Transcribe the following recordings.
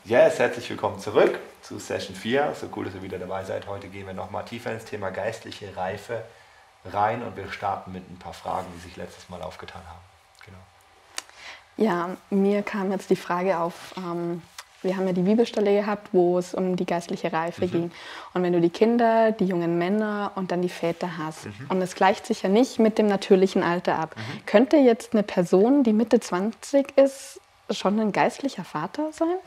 Yes, herzlich willkommen zurück zu Session 4. So cool, dass ihr wieder dabei seid. Heute gehen wir nochmal tiefer ins Thema geistliche Reife rein und wir starten mit ein paar Fragen, die sich letztes Mal aufgetan haben. Genau. Ja, mir kam jetzt die Frage auf, wir haben ja die Bibelstelle gehabt, wo es um die geistliche Reife ging. Und wenn du die Kinder, die jungen Männer und dann die Väter hast, und es gleicht sich ja nicht mit dem natürlichen Alter ab, könnte jetzt eine Person, die Mitte 20 ist, schon ein geistlicher Vater sein?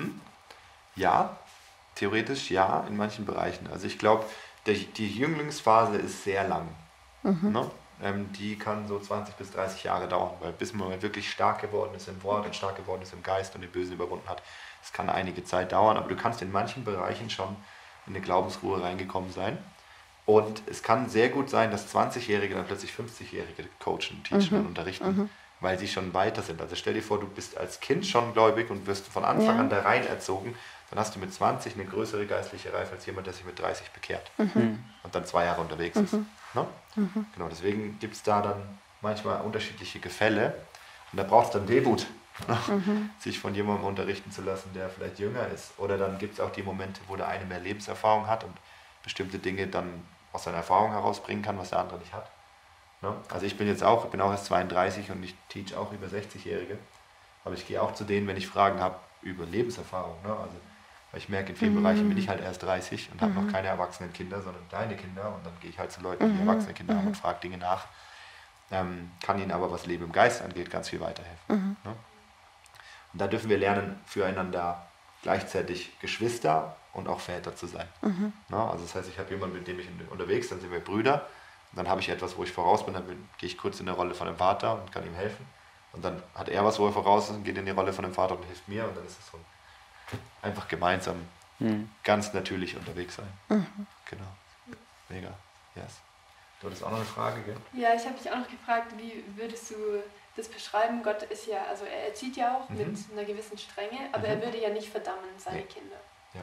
Ja, theoretisch ja, in manchen Bereichen. Also ich glaube, die Jünglingsphase ist sehr lang. Ne? Die kann so 20 bis 30 Jahre dauern, weil bis man wirklich stark geworden ist im Wort und stark geworden ist im Geist und den Bösen überwunden hat. Das kann einige Zeit dauern, aber du kannst in manchen Bereichen schon in eine Glaubensruhe reingekommen sein. Und es kann sehr gut sein, dass 20-Jährige dann plötzlich 50-Jährige coachen, teachen und unterrichten, weil sie schon weiter sind. Also stell dir vor, du bist als Kind schon gläubig und wirst von Anfang an da rein erzogen, dann hast du mit 20 eine größere geistliche Reife als jemand, der sich mit 30 bekehrt und dann 2 Jahre unterwegs ist. Ne? Genau, deswegen gibt es da dann manchmal unterschiedliche Gefälle und da braucht es dann Demut, sich von jemandem unterrichten zu lassen, der vielleicht jünger ist. Oder dann gibt es auch die Momente, wo der eine mehr Lebenserfahrung hat und bestimmte Dinge dann aus seiner Erfahrung herausbringen kann, was der andere nicht hat. Ne? Also ich bin auch erst 32 und ich teach auch über 60-Jährige. Aber ich gehe auch zu denen, wenn ich Fragen habe über Lebenserfahrung. Ne? Also, weil ich merke, in vielen Bereichen bin ich halt erst 30 und habe noch keine erwachsenen Kinder, sondern kleine Kinder. Und dann gehe ich halt zu Leuten, die erwachsene Kinder haben und frage Dinge nach. Kann ihnen aber, was Leben im Geist angeht, ganz viel weiterhelfen. Ne? Und da dürfen wir lernen, füreinander gleichzeitig Geschwister und auch Väter zu sein. Ne? Also das heißt, ich habe jemanden, mit dem ich unterwegs, dann sind wir Brüder. Und dann habe ich etwas, wo ich voraus bin, dann gehe ich kurz in der Rolle von dem Vater und kann ihm helfen. Und dann hat er was, wo er voraus ist und geht in die Rolle von dem Vater und hilft mir. Und dann ist es so einfach gemeinsam ganz natürlich unterwegs sein. Genau. Mega. Yes. Du hattest auch noch eine Frage, gell? Ja, ich habe dich auch noch gefragt, wie würdest du das beschreiben? Gott ist ja, also er erzieht ja auch mit einer gewissen Strenge, aber er würde ja nicht verdammen seine Kinder. Ja.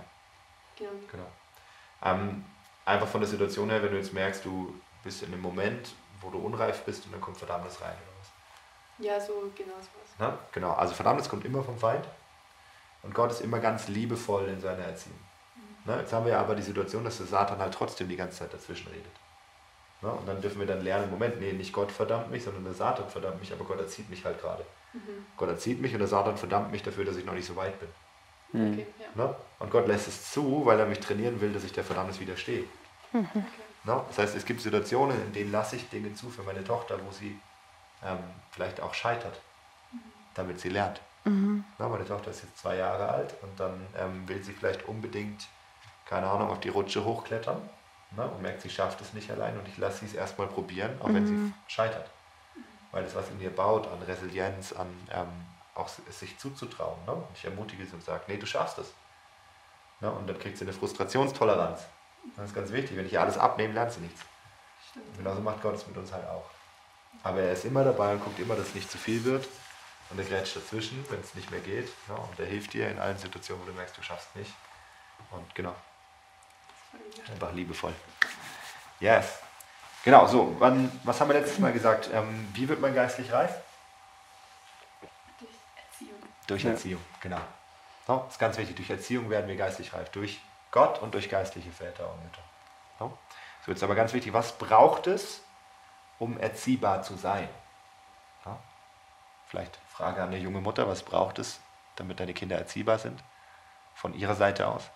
Genau. Einfach von der Situation her, wenn du jetzt merkst, du bist in einem Moment, wo du unreif bist und dann kommt Verdammnis rein oder was? Ja, so genau sowas. Na, genau, also Verdammnis kommt immer vom Feind und Gott ist immer ganz liebevoll in seiner Erziehung. Na, jetzt haben wir aber die Situation, dass der Satan halt trotzdem die ganze Zeit dazwischen redet. Na, und dann dürfen wir dann lernen, Moment, nee, nicht Gott verdammt mich, sondern der Satan verdammt mich, aber Gott erzieht mich halt gerade. Gott erzieht mich und der Satan verdammt mich dafür, dass ich noch nicht so weit bin. Okay, ja. Na? Und Gott lässt es zu, weil er mich trainieren will, dass ich der Verdammnis widerstehe. Okay. Na? Das heißt, es gibt Situationen, in denen lasse ich Dinge zu für meine Tochter, wo sie vielleicht auch scheitert, damit sie lernt. Na, meine Tochter ist jetzt 2 Jahre alt und dann will sie vielleicht unbedingt, keine Ahnung, auf die Rutsche hochklettern, na, und merkt, sie schafft es nicht allein und ich lasse sie es erstmal probieren, auch wenn sie scheitert. Weil das was in ihr baut an Resilienz, an auch es sich zuzutrauen. Ne? Und ich ermutige sie und sage, nee, du schaffst es. Na, und dann kriegt sie eine Frustrationstoleranz. Das ist ganz wichtig, wenn ich ihr alles abnehme, lernt sie nichts. Und genauso macht Gott es mit uns halt auch. Aber er ist immer dabei und guckt immer, dass es nicht zu viel wird. Und er grätscht dazwischen, wenn es nicht mehr geht. Ja, und er hilft dir in allen Situationen, wo du merkst, du schaffst es nicht. Und genau. Einfach liebevoll. Yes. Genau, so. Was haben wir letztes Mal gesagt? Wie wird man geistlich reif? Durch Erziehung. Durch Erziehung, genau. So, das ist ganz wichtig. Durch Erziehung werden wir geistlich reif. Durch Gott und durch geistliche Väter und Mütter. So, jetzt aber ganz wichtig, was braucht es, um erziehbar zu sein? Ja? Vielleicht Frage an eine junge Mutter, was braucht es, damit deine Kinder erziehbar sind? Von ihrer Seite aus?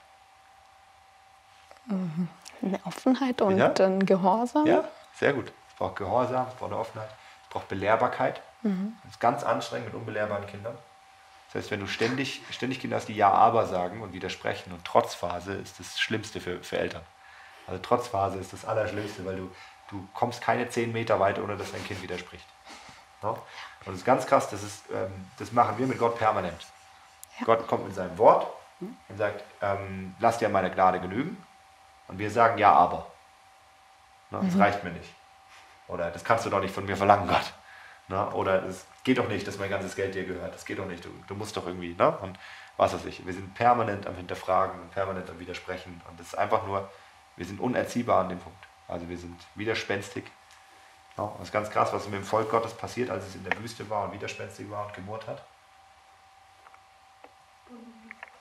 Eine Offenheit und Ja? ein Gehorsam? Ja, sehr gut. Es braucht Gehorsam, es braucht eine Offenheit, es braucht Belehrbarkeit. Das ist ganz anstrengend mit unbelehrbaren Kindern. Das heißt, wenn du ständig Kinder hast, die Ja-Aber sagen und widersprechen und Trotzphase ist das Schlimmste für Eltern. Also Trotzphase ist das Allerschlimmste, weil du kommst keine 10 Meter weiter, ohne dass dein Kind widerspricht. Ja? Und das ist ganz krass, das machen wir mit Gott permanent. Ja. Gott kommt mit seinem Wort und sagt, lass dir an meiner Gnade genügen. Und wir sagen ja, aber. Na, das reicht mir nicht. Oder das kannst du doch nicht von mir verlangen, Gott. Na, oder es geht doch nicht, dass mein ganzes Geld dir gehört. Das geht doch nicht. Du musst doch irgendwie. Na? Und was weiß ich. Wir sind permanent am Hinterfragen, permanent am Widersprechen. Und das ist einfach nur, wir sind unerziehbar an dem Punkt. Also wir sind widerspenstig. Ja, und das ist ganz krass, was mit dem Volk Gottes passiert, als es in der Wüste war und widerspenstig war und gemurrt hat.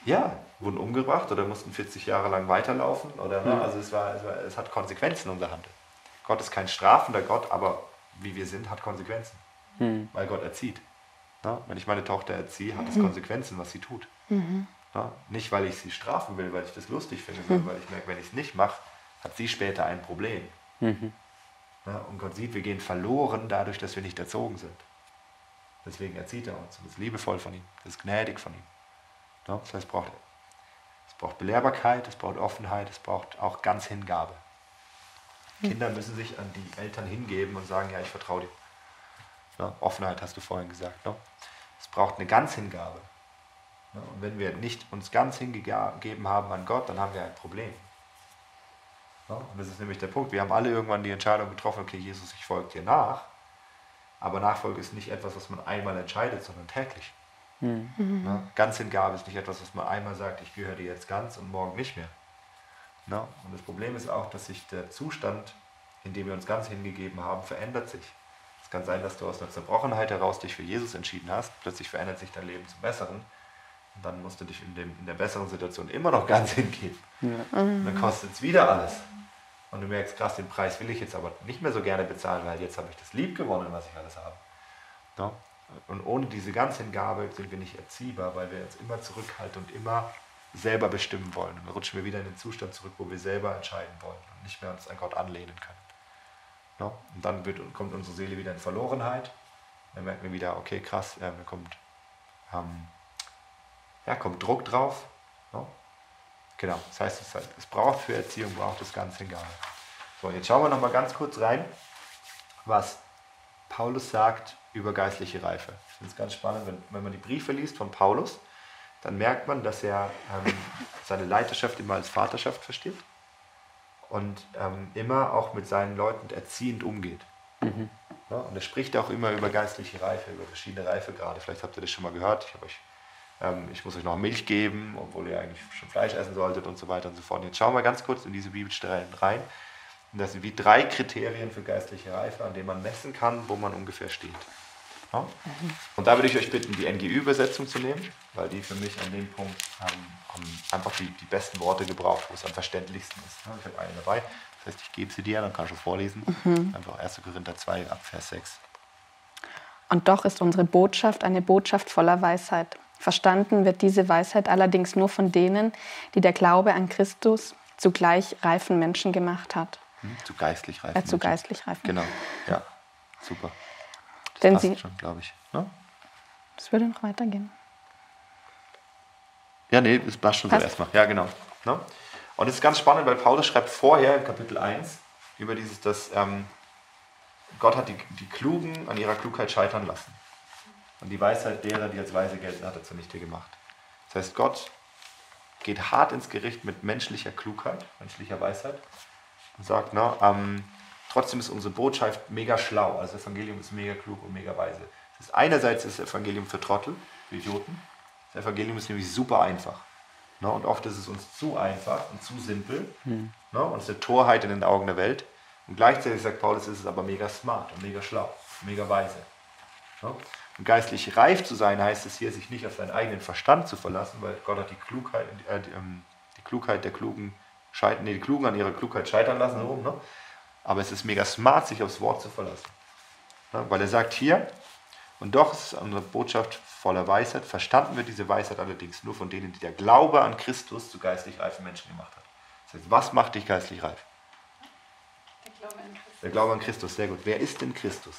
Ja, wurden umgebracht oder mussten 40 Jahre lang weiterlaufen. Oder, ne? Also es hat Konsequenzen, unser Handeln. Gott ist kein strafender Gott, aber wie wir sind, hat Konsequenzen. Weil Gott erzieht. Ne? Wenn ich meine Tochter erziehe, hat es Konsequenzen, was sie tut. Ne? Nicht, weil ich sie strafen will, weil ich das lustig finde, sondern weil ich merke, wenn ich es nicht mache, hat sie später ein Problem. Ne? Und Gott sieht, wir gehen verloren dadurch, dass wir nicht erzogen sind. Deswegen erzieht er uns. Das ist liebevoll von ihm. Das ist gnädig von ihm. Ne? Das heißt, es braucht Belehrbarkeit, es braucht Offenheit, es braucht auch ganz Hingabe. Kinder müssen sich an die Eltern hingeben und sagen, ja, ich vertraue dir. Ne? Offenheit hast du vorhin gesagt. Ne? Es braucht eine Ganzhingabe. Ne? Und wenn wir nicht uns ganz hingegeben haben an Gott, dann haben wir ein Problem. Ne? Und das ist nämlich der Punkt. Wir haben alle irgendwann die Entscheidung getroffen, okay, Jesus, ich folge dir nach. Aber Nachfolge ist nicht etwas, was man einmal entscheidet, sondern täglich. Ne? Ganzhingabe ist nicht etwas, was man einmal sagt, ich gehöre dir jetzt ganz und morgen nicht mehr. Ne? Und das Problem ist auch, dass sich der Zustand, in dem wir uns ganz hingegeben haben, verändert sich. Es kann sein, dass du aus einer Zerbrochenheit heraus dich für Jesus entschieden hast, plötzlich verändert sich dein Leben zum Besseren und dann musst du dich in der besseren Situation immer noch ganz hingeben. Und dann kostet es wieder alles. Und du merkst, krass, den Preis will ich jetzt aber nicht mehr so gerne bezahlen, weil jetzt habe ich das lieb gewonnen, was ich alles habe. Ne? Und ohne diese Ganzhingabe sind wir nicht erziehbar, weil wir uns immer zurückhalten und immer selber bestimmen wollen. Und dann rutschen wir wieder in den Zustand zurück, wo wir selber entscheiden wollen und nicht mehr uns an Gott anlehnen können. No? Und dann kommt unsere Seele wieder in Verlorenheit. Dann merken wir wieder, okay, krass, da kommt Druck drauf. No? Genau, das heißt, es braucht für Erziehung, braucht es Ganzhingabe. So, jetzt schauen wir noch mal ganz kurz rein, was Paulus sagt über geistliche Reife. Ich finde es ganz spannend, wenn man die Briefe liest von Paulus, dann merkt man, dass er seine Leiterschaft immer als Vaterschaft versteht und immer auch mit seinen Leuten erziehend umgeht. Ja, und er spricht auch immer über geistliche Reife, über verschiedene Reifegrade. Vielleicht habt ihr das schon mal gehört. Ich muss euch noch Milch geben, obwohl ihr eigentlich schon Fleisch essen solltet und so weiter und so fort. Und jetzt schauen wir ganz kurz in diese Bibelstellen rein. Und das sind wie 3 Kriterien für geistliche Reife, an denen man messen kann, wo man ungefähr steht. Ja? Und da würde ich euch bitten, die NGÜ-Übersetzung zu nehmen, weil die für mich an dem Punkt einfach die besten Worte gebraucht, wo es am verständlichsten ist. Ich habe eine dabei, das heißt, ich gebe sie dir, dann kannst du es vorlesen. Einfach 1. Korinther 2, ab Vers 6. Und doch ist unsere Botschaft eine Botschaft voller Weisheit. Verstanden wird diese Weisheit allerdings nur von denen, die der Glaube an Christus zu gleich reifen Menschen gemacht hat. Zu geistlich reifen Menschen. Zu geistlich reifen. Genau, ja, super. Das Denn passt schon, glaube ich. Ne? Das würde noch weitergehen. Ja, nee, das passt schon so erstmal. Ja, genau. Ne? Und es ist ganz spannend, weil Paulus schreibt vorher im Kapitel 1 über dass Gott hat die Klugen an ihrer Klugheit scheitern lassen. Und die Weisheit derer, die als weise gelten, hat er zunichte gemacht. Das heißt, Gott geht hart ins Gericht mit menschlicher Klugheit, menschlicher Weisheit und sagt, trotzdem ist unsere Botschaft mega schlau. Also das Evangelium ist mega klug und mega weise. Das ist einerseits das Evangelium für Trottel, für Idioten. Das Evangelium ist nämlich super einfach. Und oft ist es uns zu einfach und zu simpel. Und es ist eine Torheit in den Augen der Welt. Und gleichzeitig, sagt Paulus, ist es aber mega smart und mega schlau, mega weise. Und geistlich reif zu sein, heißt es hier, sich nicht auf seinen eigenen Verstand zu verlassen, weil Gott hat die Klugheit der Klugen die Klugen an ihrer Klugheit scheitern lassen. Aber es ist mega smart, sich aufs Wort zu verlassen. Weil er sagt hier, und doch ist unsere Botschaft voller Weisheit, verstanden wird diese Weisheit allerdings nur von denen, die der Glaube an Christus zu geistlich reifen Menschen gemacht hat. Das heißt, was macht dich geistlich reif? Der Glaube an Christus. Der Glaube an Christus, sehr gut. Wer ist denn Christus?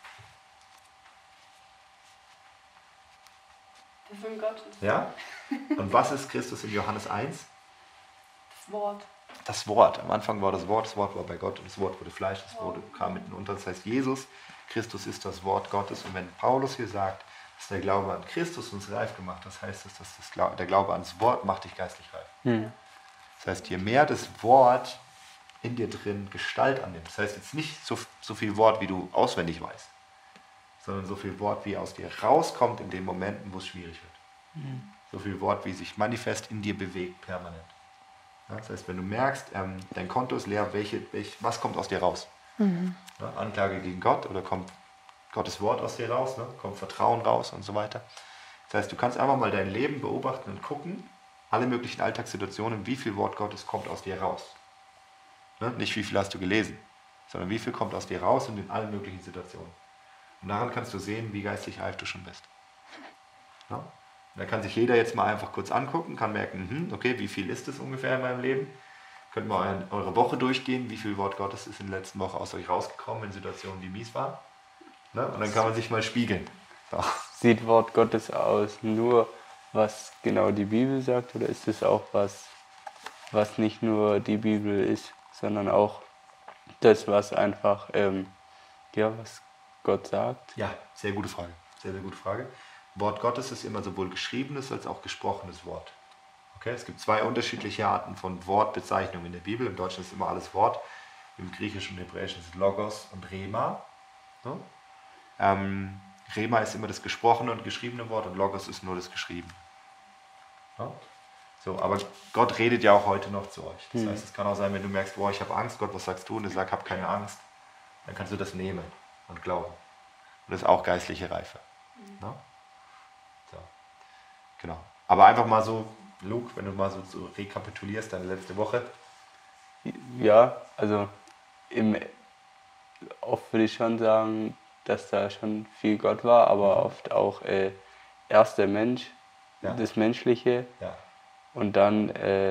Der Sohn Gottes. Ja? Und was ist Christus in Johannes 1? Das Wort. Das Wort. Am Anfang war das Wort war bei Gott und das Wort wurde Fleisch, das Wort kam mitten unter. Das heißt, Christus ist das Wort Gottes. Und wenn Paulus hier sagt, dass der Glaube an Christus uns reif gemacht hat, das heißt, dass der Glaube ans Wort macht dich geistlich reif. Das heißt, je mehr das Wort in dir drin Gestalt annimmt, das heißt jetzt nicht so viel Wort, wie du auswendig weißt, sondern so viel Wort, wie aus dir rauskommt in den Momenten, wo es schwierig wird. So viel Wort, wie sich manifest in dir bewegt, permanent. Ja, das heißt, wenn du merkst, dein Konto ist leer, was kommt aus dir raus? Ja, Anklage gegen Gott oder kommt Gottes Wort aus dir raus, kommt Vertrauen raus und so weiter. Das heißt, du kannst einfach mal dein Leben beobachten und gucken, alle möglichen Alltagssituationen, wie viel Wort Gottes kommt aus dir raus. Ne? Nicht wie viel hast du gelesen, sondern wie viel kommt aus dir raus und in allen möglichen Situationen. Und daran kannst du sehen, wie geistlich reif du schon bist. Ja? Und da kann sich jeder jetzt mal einfach kurz angucken, kann merken, okay, wie viel ist es ungefähr in meinem Leben? Könnt mal eure Woche durchgehen, wie viel Wort Gottes ist in der letzten Woche aus euch rausgekommen in Situationen, die mies waren. Ne? Und dann kann man sich mal spiegeln. So. Sieht Wort Gottes aus nur, was genau die Bibel sagt, oder ist es auch was nicht nur die Bibel ist, sondern auch das, was einfach, was Gott sagt? Ja, sehr gute Frage. Sehr, sehr gute Frage. Wort Gottes ist immer sowohl geschriebenes als auch gesprochenes Wort. Okay? Es gibt 2 unterschiedliche Arten von Wortbezeichnungen in der Bibel. Im Deutschen ist immer alles Wort. Im Griechischen und Hebräischen ist Logos und Rema. So. Rema ist immer das gesprochene und geschriebene Wort und Logos ist nur das geschriebene. Ja? So, aber Gott redet ja auch heute noch zu euch. Das heißt, es kann auch sein, wenn du merkst, boah, ich habe Angst, Gott, was sagst du? Und du sagst, hab keine Angst. Dann kannst du das nehmen und glauben. Und das ist auch geistliche Reife. Ja? So. Genau. Aber einfach mal so, Luke, wenn du mal so rekapitulierst, deine letzte Woche. Ja, also oft würde ich schon sagen, dass da schon viel Gott war, aber oft auch erst der Mensch, das Menschliche und dann,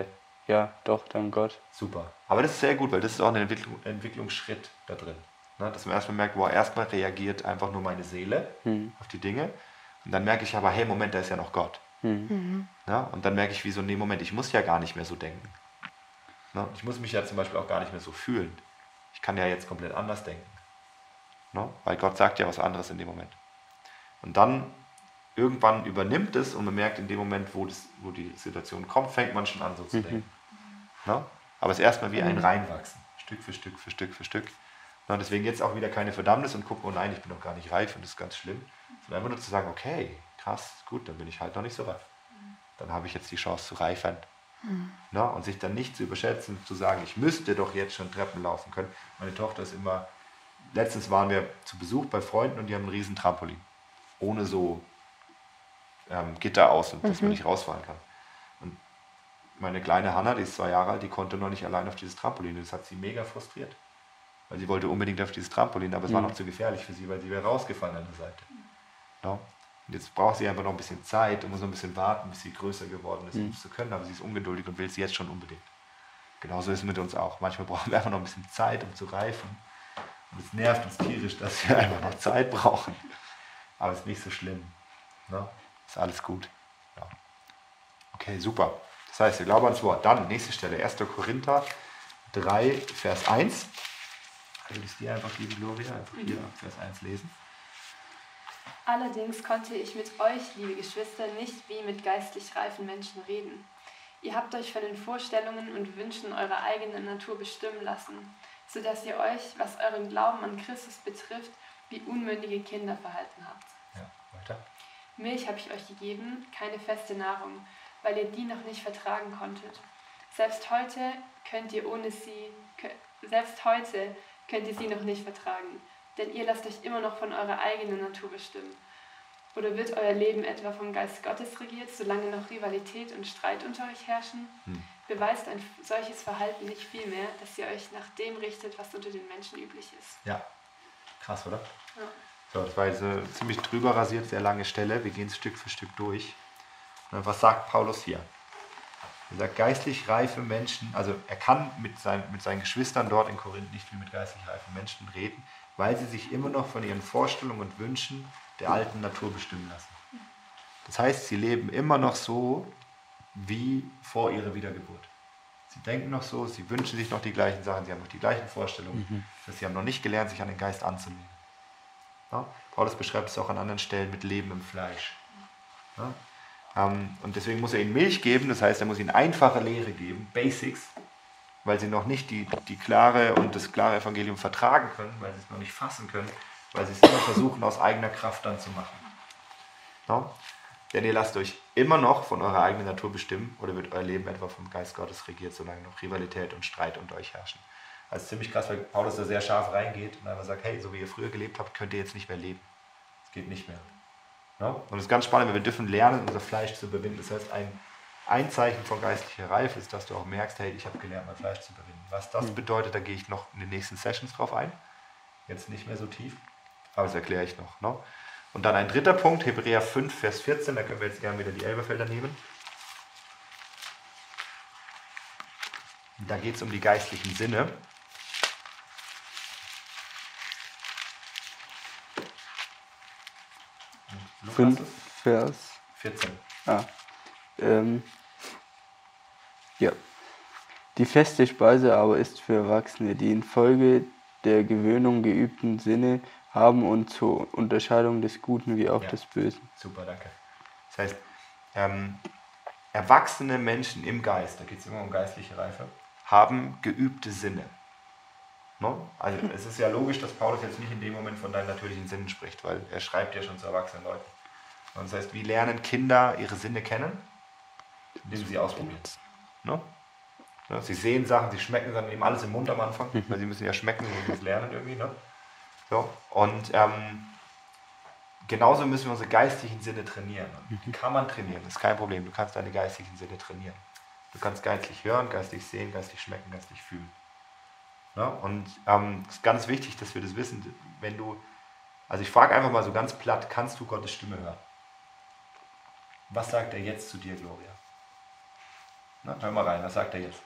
dann Gott. Super. Aber das ist sehr gut, weil das ist auch ein Entwicklungsschritt da drin. Ne? Dass man erstmal merkt, erstmal reagiert einfach nur meine Seele auf die Dinge und dann merke ich aber, hey, Moment, da ist ja noch Gott. Ja? Und dann merke ich, wie so, nee, Moment, ich muss ja gar nicht mehr so denken. Ne? Ich muss mich ja zum Beispiel auch gar nicht mehr so fühlen. Ich kann ja jetzt komplett anders denken. Ne? Weil Gott sagt ja was anderes in dem Moment. Und dann irgendwann übernimmt es und man merkt in dem Moment, wo die Situation kommt, fängt man schon an so zu denken. Ne? Aber es ist erstmal wie ein Reinwachsen. Stück für Stück für Stück für Stück. Ne? Und deswegen jetzt auch wieder keine Verdammnis und gucken, oh nein, ich bin noch gar nicht reif und das ist ganz schlimm. Sondern einfach nur zu sagen, okay, krass, gut, dann bin ich halt noch nicht so reif. Dann habe ich jetzt die Chance zu reifern. Ne? Und sich dann nicht zu überschätzen, zu sagen, ich müsste doch jetzt schon Treppen laufen können. Meine Tochter ist immer, letztens waren wir zu Besuch bei Freunden und die haben einen riesen Trampolin. Ohne so Gitter außen, dass man nicht rausfahren kann. Und meine kleine Hannah, die ist 2 Jahre alt, die konnte noch nicht allein auf dieses Trampolin. Das hat sie mega frustriert. Weil sie wollte unbedingt auf dieses Trampolin, aber es war noch zu gefährlich für sie, weil sie wäre rausgefallen an der Seite. Ja? Und jetzt braucht sie einfach noch ein bisschen Zeit und muss noch ein bisschen warten, bis sie größer geworden ist, um es zu können. Aber sie ist ungeduldig und will es jetzt schon unbedingt. Genauso ist es mit uns auch. Manchmal brauchen wir einfach noch ein bisschen Zeit, um zu reifen. Und es nervt uns tierisch, dass wir einfach noch Zeit brauchen. Aber es ist nicht so schlimm. Ne? Ist alles gut. Ja. Okay, super. Das heißt, wir glauben ans Wort. Dann, nächste Stelle, 1. Korinther 3, Vers 1. Will ich dir einfach geben, Gloria? Einfach hier Vers 1 lesen. Allerdings konnte ich mit euch, liebe Geschwister, nicht wie mit geistlich reifen Menschen reden. Ihr habt euch von den Vorstellungen und Wünschen eurer eigenen Natur bestimmen lassen, sodass ihr euch, was euren Glauben an Christus betrifft, wie unmündige Kinder verhalten habt. Ja, weiter. Milch habe ich euch gegeben, keine feste Nahrung, weil ihr die noch nicht vertragen konntet. Selbst heute könnt ihr sie noch nicht vertragen, denn ihr lasst euch immer noch von eurer eigenen Natur bestimmen. Oder wird euer Leben etwa vom Geist Gottes regiert, solange noch Rivalität und Streit unter euch herrschen? Beweist ein solches Verhalten nicht vielmehr, dass ihr euch nach dem richtet, was unter den Menschen üblich ist. Ja, krass, oder? Ja. So, das war jetzt eine ziemlich drüber rasiert, sehr lange Stelle. Wir gehen es Stück für Stück durch. Und was sagt Paulus hier? Er sagt, geistlich reife Menschen, also er kann mit seinen Geschwistern dort in Korinth nicht wie mit geistlich reifen Menschen reden, weil sie sich immer noch von ihren Vorstellungen und Wünschen der alten Natur bestimmen lassen. Das heißt, sie leben immer noch so wie vor ihrer Wiedergeburt. Sie denken noch so, sie wünschen sich noch die gleichen Sachen, sie haben noch die gleichen Vorstellungen. Das heißt, sie haben noch nicht gelernt, sich an den Geist anzunehmen. Ja? Paulus beschreibt es auch an anderen Stellen mit Leben im Fleisch. Ja? Und deswegen muss er ihnen Milch geben, das heißt, er muss ihnen einfache Lehre geben, Basics, weil sie noch nicht das klare Evangelium vertragen können, weil sie es noch nicht fassen können, weil sie es immer versuchen, aus eigener Kraft dann zu machen. Ja? Denn ihr lasst euch immer noch von eurer eigenen Natur bestimmen oder wird euer Leben etwa vom Geist Gottes regiert, solange noch Rivalität und Streit unter euch herrschen. Also ziemlich krass, weil Paulus da sehr scharf reingeht und einfach sagt, hey, so wie ihr früher gelebt habt, könnt ihr jetzt nicht mehr leben. Es geht nicht mehr. Ja? Und es ist ganz spannend, weil wir dürfen lernen, unser Fleisch zu überwinden. Das heißt, ein Zeichen von geistlicher Reife ist, dass du auch merkst, hey, ich habe gelernt, mein Fleisch zu überwinden. Was das bedeutet, da gehe ich noch in den nächsten Sessions drauf ein. Jetzt nicht mehr so tief, aber das erkläre ich noch. Ne? Und dann ein dritter Punkt, Hebräer 5, Vers 14, da können wir jetzt gerne wieder die Elberfelder nehmen. Da geht es um die geistlichen Sinne. Lukas 5 Vers 14. Ja. Die feste Speise aber ist für Erwachsene, die infolge der Gewöhnung geübten Sinne haben und zur Unterscheidung des Guten wie auch des Bösen. Super, danke. Das heißt, erwachsene Menschen im Geist, da geht es immer um geistliche Reife, haben geübte Sinne. No? Also es ist ja logisch, dass Paulus jetzt nicht in dem Moment von deinen natürlichen Sinnen spricht, weil er schreibt ja schon zu erwachsenen Leuten. Und das heißt, wie lernen Kinder ihre Sinne kennen? Indem sie sie ausprobieren. No? Ja, sie sehen Sachen, sie schmecken Sachen, nehmen alles im Mund am Anfang, weil sie müssen ja schmecken, sie müssen lernen irgendwie. Ne? So, und genauso müssen wir unsere geistlichen Sinne trainieren. Und die kann man trainieren, das ist kein Problem. Du kannst deine geistlichen Sinne trainieren. Du kannst geistlich hören, geistlich sehen, geistlich schmecken, geistlich fühlen. Ja? Und es ist ganz wichtig, dass wir das wissen. Wenn du, also ich frage einfach mal so ganz platt, kannst du Gottes Stimme hören? Was sagt er jetzt zu dir, Gloria? Na, hör mal rein, was sagt er jetzt?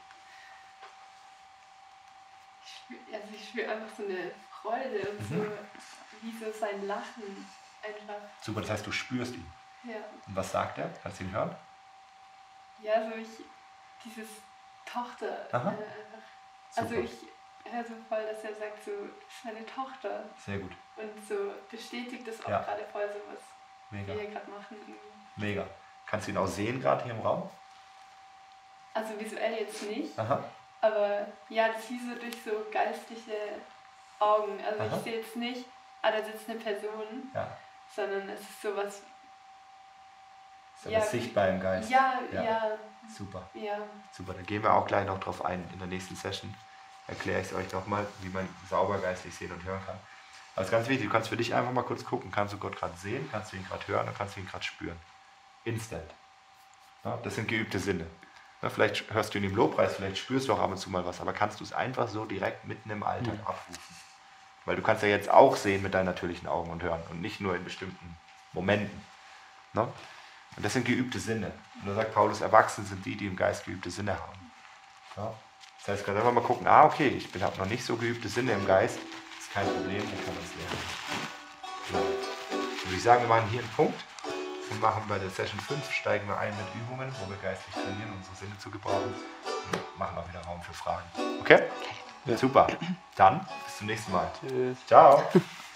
Ich spüre einfach so eine Freude und so, wie so sein Lachen einfach. Super, das heißt, du spürst ihn. Ja. Und was sagt er? Kannst du ihn hören? Ja, so dieses Tochter. Aha. Also Super. ich höre so voll, dass er sagt, so, das ist meine Tochter. Sehr gut. Und so bestätigt das auch Ja. gerade voll so, was Mega. wir hier gerade machen. Mega. Kannst du ihn auch sehen gerade hier im Raum? Also visuell jetzt nicht, Aha. aber ja, das ist wie so durch so geistliche Augen. Also Aha. ich sehe jetzt nicht, da sitzt eine Person, Ja. sondern es ist sowas. Ist aber sichtbar im Geist. Ja. Super. Ja. Super, da gehen wir auch gleich noch drauf ein. In der nächsten Session erkläre ich es euch nochmal, wie man sauber geistlich sehen und hören kann. Aber es ist ganz wichtig, du kannst für dich einfach mal kurz gucken, kannst du Gott gerade sehen, kannst du ihn gerade hören und kannst du ihn gerade spüren. Instant. Ja, das sind geübte Sinne. Ja, vielleicht hörst du ihn im Lobpreis, vielleicht spürst du auch ab und zu mal was, aber kannst du es einfach so direkt mitten im Alltag abrufen. Weil du kannst ja jetzt auch sehen mit deinen natürlichen Augen und hören und nicht nur in bestimmten Momenten. Ne? Und das sind geübte Sinne. Und da sagt Paulus, Erwachsene sind die, die im Geist geübte Sinne haben. Ja? Das heißt, du kannst einfach mal gucken, okay, ich habe noch nicht so geübte Sinne im Geist, das ist kein Problem, dann kann man es lernen. Ja. Dann würde ich sagen, wir machen hier einen Punkt und machen bei der Session 5, steigen wir ein mit Übungen, wo wir geistlich trainieren, unsere Sinne zu gebrauchen und machen auch wieder Raum für Fragen. Okay? Ja. Super. Dann bis zum nächsten Mal. Tschüss. Ciao.